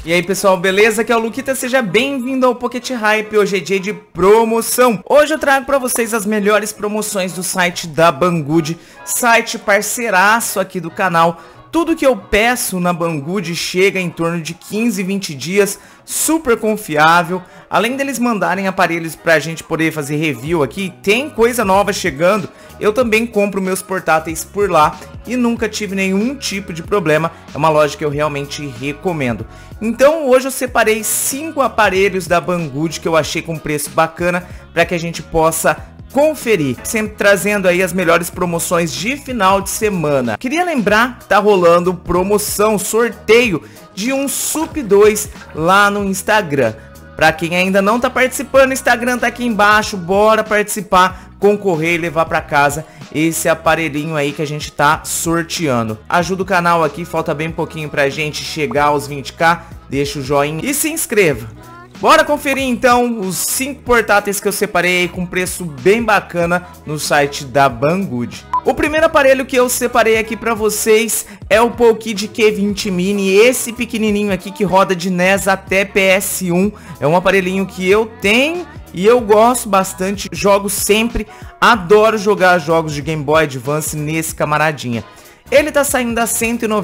E aí pessoal, beleza? Aqui é o Luquita, seja bem-vindo ao Pocket Hype. Hoje é dia de promoção. Hoje eu trago pra vocês as melhores promoções do site da Banggood, site parceiraço aqui do canal. Tudo que eu peço na Banggood chega em torno de 15, 20 dias, super confiável. Além deles mandarem aparelhos pra gente poder fazer review aqui, tem coisa nova chegando. Eu também compro meus portáteis por lá e nunca tive nenhum tipo de problema. É uma loja que eu realmente recomendo. Então hoje eu separei 5 aparelhos da Banggood que eu achei com preço bacana para que a gente possa conferir, sempre trazendo aí as melhores promoções de final de semana. Queria lembrar que tá rolando promoção, sorteio de um Sup 2 lá no Instagram. Pra quem ainda não tá participando, o Instagram tá aqui embaixo, bora participar, concorrer e levar pra casa esse aparelhinho aí que a gente tá sorteando. Ajuda o canal aqui, falta bem pouquinho pra gente chegar aos 20k, deixa o joinha e se inscreva. Bora conferir então os 5 portáteis que eu separei com preço bem bacana no site da Banggood. O primeiro aparelho que eu separei aqui pra vocês é o PoleKid Q20 Mini, esse pequenininho aqui que roda de NES até PS1. É um aparelhinho que eu tenho e eu gosto bastante, jogo sempre, adoro jogar jogos de Game Boy Advance nesse camaradinha. Ele tá saindo a R$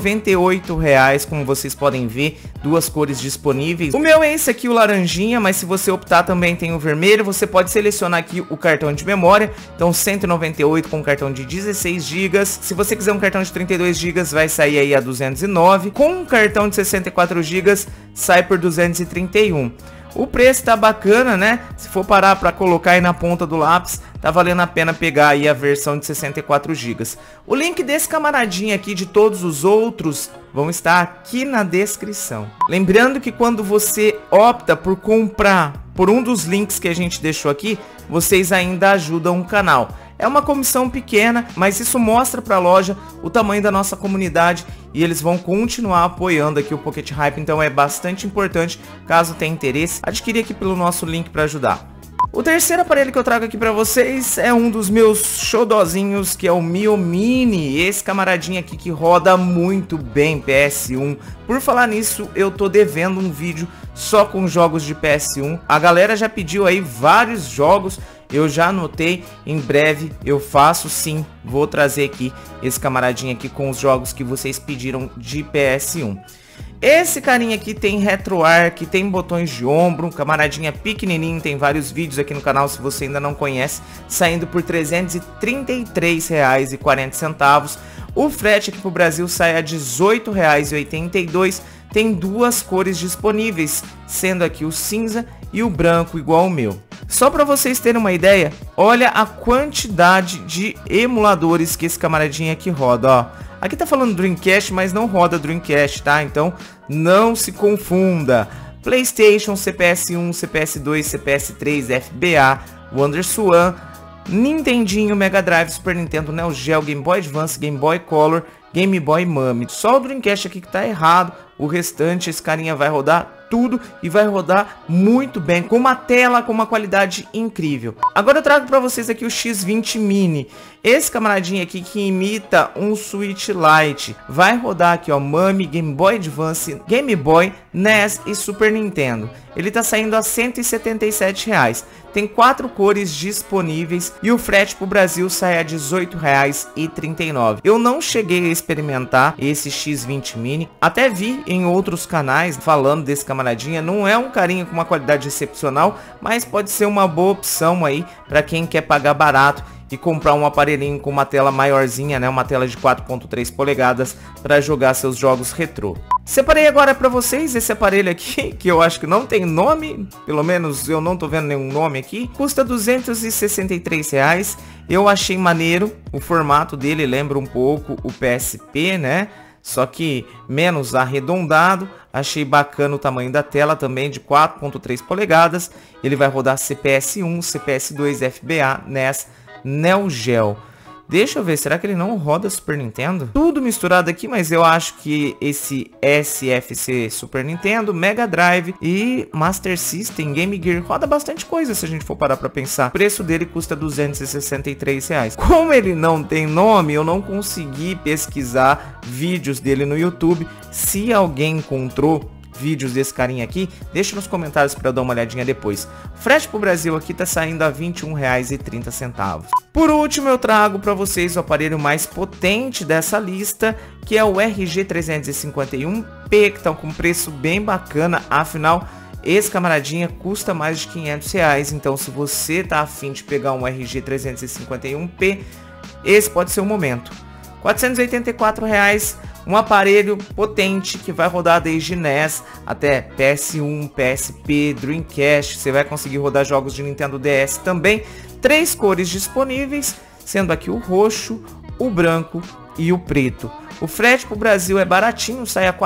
198, como vocês podem ver, 2 cores disponíveis. O meu é esse aqui, o laranjinha, mas se você optar também tem o vermelho. Você pode selecionar aqui o cartão de memória, então 198 com cartão de 16 GB. Se você quiser um cartão de 32 GB, vai sair aí a 209. Com um cartão de 64 GB, sai por 231. O preço tá bacana, né? Se for parar para colocar aí na ponta do lápis, tá valendo a pena pegar aí a versão de 64 GB. O link desse camaradinho aqui de todos os outros vão estar aqui na descrição. Lembrando que quando você opta por comprar por um dos links que a gente deixou aqui, vocês ainda ajudam o canal. É uma comissão pequena, mas isso mostra para a loja o tamanho da nossa comunidade e eles vão continuar apoiando aqui o Pocket Hype, então é bastante importante, caso tenha interesse, adquirir aqui pelo nosso link para ajudar. O terceiro aparelho que eu trago aqui pra vocês é um dos meus xodozinhos, que é o Mio Mini, esse camaradinho aqui que roda muito bem PS1. Por falar nisso, eu tô devendo um vídeo só com jogos de PS1. A galera já pediu aí vários jogos, eu já anotei, em breve eu faço sim, vou trazer aqui esse camaradinho aqui com os jogos que vocês pediram de PS1. Esse carinha aqui tem RetroArch, tem botões de ombro, um camaradinha pequenininho, tem vários vídeos aqui no canal se você ainda não conhece, saindo por R$ 333,40. O frete aqui pro Brasil sai a R$ 18,82. Tem 2 cores disponíveis, sendo aqui o cinza e o branco igual o meu. Só para vocês terem uma ideia, olha a quantidade de emuladores que esse camaradinha aqui roda, ó. Aqui tá falando Dreamcast, mas não roda Dreamcast, tá? Então não se confunda. PlayStation, CPS1, CPS2, CPS3, FBA, WonderSwan, Nintendinho, Mega Drive, Super Nintendo, Neo Geo, Game Boy Advance, Game Boy Color, Game Boy Mami. Só o Dreamcast aqui que tá errado. O restante, esse carinha vai rodar tudo e vai rodar muito bem, com uma tela com uma qualidade incrível. Agora eu trago para vocês aqui o X20 Mini. Esse camaradinho aqui que imita um Switch Lite. Vai rodar aqui, ó, Mami, Game Boy Advance, Game Boy, NES e Super Nintendo. Ele tá saindo a R$ 177. Tem 4 cores disponíveis e o frete pro Brasil sai a R$ 18,39. Eu não cheguei a experimentar esse X20 Mini, até vi em outros canais falando desse camaradinha. Não é um carinha com uma qualidade excepcional, mas pode ser uma boa opção aí para quem quer pagar barato e comprar um aparelhinho com uma tela maiorzinha, né, uma tela de 4.3 polegadas para jogar seus jogos retrô. Separei agora para vocês esse aparelho aqui, que eu acho que não tem nome, pelo menos eu não tô vendo nenhum nome aqui. Custa R$ 263. Eu achei maneiro, o formato dele lembra um pouco o PSP, né? Só que menos arredondado. Achei bacana o tamanho da tela também, de 4.3 polegadas. Ele vai rodar CPS1, CPS2, FBA, NES, Neo Geo. Deixa eu ver, será que ele não roda Super Nintendo? Tudo misturado aqui, mas eu acho que esse SFC Super Nintendo, Mega Drive e Master System, Game Gear, roda bastante coisa se a gente for parar pra pensar. O preço dele custa R$ 263. Como ele não tem nome, eu não consegui pesquisar vídeos dele no YouTube. Se alguém encontrou, vídeos desse carinha aqui, deixa nos comentários para eu dar uma olhadinha depois. Frete pro Brasil aqui tá saindo a R$ 21,30. Por último, eu trago para vocês o aparelho mais potente dessa lista, que é o RG351P, que tá com preço bem bacana, afinal, esse camaradinha custa mais de R$500, então se você tá afim de pegar um RG351P, esse pode ser o momento. R$ 484,00, um aparelho potente que vai rodar desde NES até PS1, PSP, Dreamcast. Você vai conseguir rodar jogos de Nintendo DS também. 3 cores disponíveis, sendo aqui o roxo, o branco e o preto. O frete para o Brasil é baratinho, sai a R$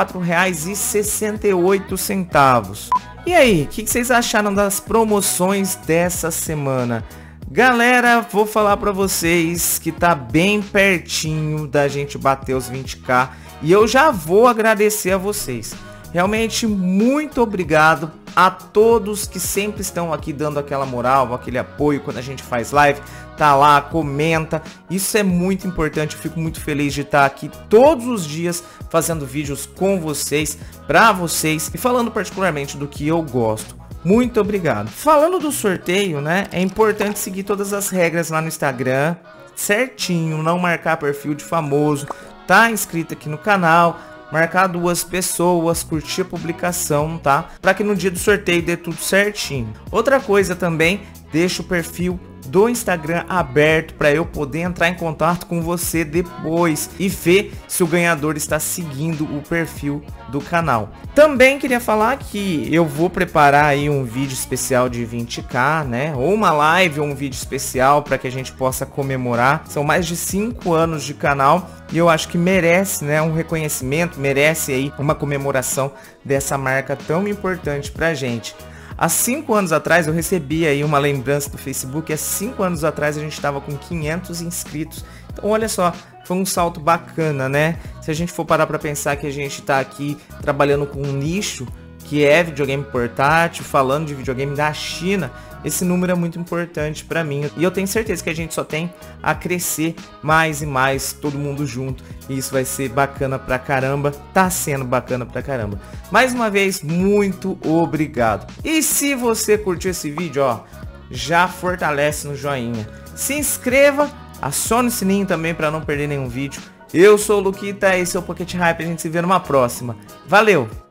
4,68. E aí, o que vocês acharam das promoções dessa semana? Galera, vou falar pra vocês que tá bem pertinho da gente bater os 20k e eu já vou agradecer a vocês. Realmente, muito obrigado a todos que sempre estão aqui dando aquela moral, aquele apoio quando a gente faz live, tá lá, comenta. Isso é muito importante, eu fico muito feliz de estar aqui todos os dias fazendo vídeos com vocês, pra vocês e falando particularmente do que eu gosto. Muito obrigado. Falando do sorteio, né? É importante seguir todas as regras lá no Instagram, certinho, não marcar perfil de famoso, tá inscrito aqui no canal, marcar 2 pessoas, curtir a publicação, tá? Para que no dia do sorteio dê tudo certinho. Outra coisa também, deixa o perfil do Instagram aberto para eu poder entrar em contato com você depois e ver se o ganhador está seguindo o perfil do canal. Também queria falar que eu vou preparar aí um vídeo especial de 20k, né? Ou uma live ou um vídeo especial para que a gente possa comemorar. São mais de 5 anos de canal e eu acho que merece, né, um reconhecimento, merece aí uma comemoração dessa marca tão importante pra gente. Há 5 anos atrás eu recebi aí uma lembrança do Facebook, há 5 anos atrás a gente estava com 500 inscritos, então olha só, foi um salto bacana, né? Se a gente for parar para pensar que a gente está aqui trabalhando com um nicho que é videogame portátil, falando de videogame da China, esse número é muito importante para mim e eu tenho certeza que a gente só tem a crescer mais e mais, todo mundo junto, e isso vai ser bacana pra caramba, tá sendo bacana pra caramba. Mais uma vez, muito obrigado. E se você curtiu esse vídeo, ó, já fortalece no joinha, se inscreva, acione o sininho também para não perder nenhum vídeo. Eu sou o Luquita, esse é o Pocket Hype, a gente se vê numa próxima. Valeu!